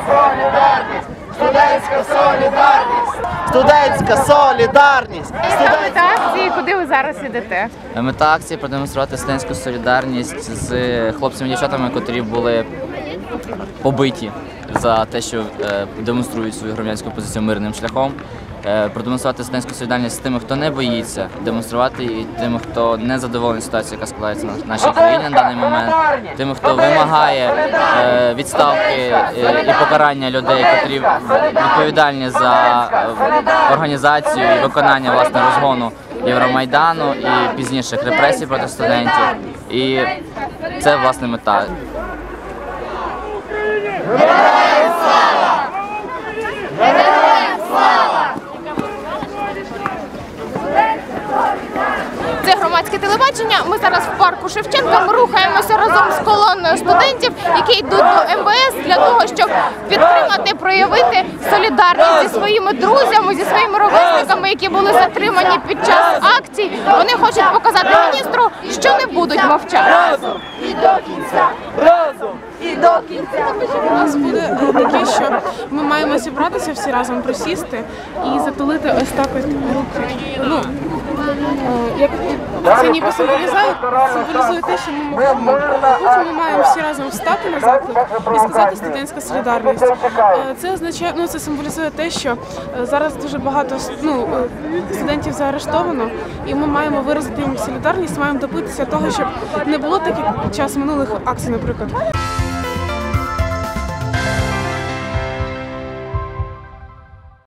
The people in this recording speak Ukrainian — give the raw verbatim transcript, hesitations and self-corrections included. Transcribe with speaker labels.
Speaker 1: солідарність! Студентська солідарність! Студентська солідарність!
Speaker 2: Яка мета акції, куди ви зараз ідете?
Speaker 3: Мета акції – продемонструвати студентську солідарність з хлопцями і дівчатами, котрі були побиті за те, що демонструють свою громадянську позицію мирним шляхом. Продемонструвати студентську солідарність з тими, хто не боїться, демонструвати і тими, хто не задоволений ситуацією, яка складається в нашій країні на даний момент, тими, хто вимагає відставки і покарання людей, котрі відповідальні за організацію і виконання власне розгону Євромайдану і пізніших репресій проти студентів. І це власне мета.
Speaker 1: Героям слава! Героям слава!
Speaker 2: Це громадське телебачення. Ми зараз в парку Шевченка. Ми рухаємося разом з колоною студентів, які йдуть до ем ве ес для того, щоб підтримати, проявити солідарність зі своїми друзями, зі своїми ровесниками, які були затримані під час акцій. Вони хочуть показати міністру, що не будуть мовчати.
Speaker 1: Разом і до кінця! Разом і до кінця!
Speaker 4: У нас буде таке, що ми маємо зібратися всі разом, присісти і затулити ось так ось руки. Ну, як це ніби символізує, символізує те, що ми мовчимо. Потім ми маємо всі разом встати на заклик і сказати «студентська солідарність». Це означає, ну це символізує те, що зараз дуже багато ну, студентів заарештовано, і ми маємо виразити їм солідарність, маємо добитися того, щоб не було так, як під час минулих акцій, наприклад.